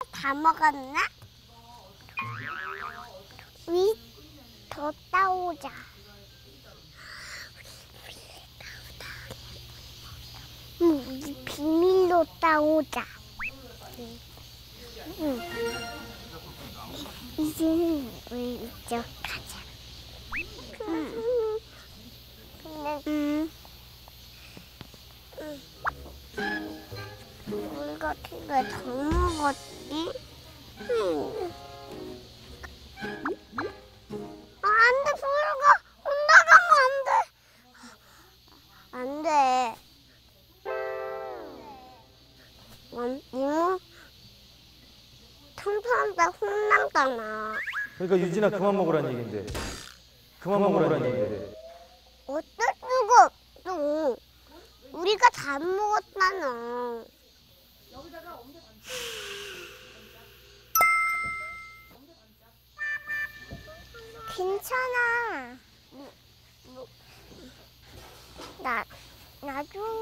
다 먹었나? 우리 더 따오자. 우리 비밀로 따오자. 응. 이제는 우리 이쪽 가자. 우리 같은 게 더 먹었지? 안 돼, 불가 올라가면 안 돼. 이모 탐탐한테 혼난다나. 그러니까 유진아 그만 먹으라는 얘긴데. 그만 먹으라는 얘긴데. 어쩔 수가 없어. 우리가 다 먹었잖아. 괜찮아. 나도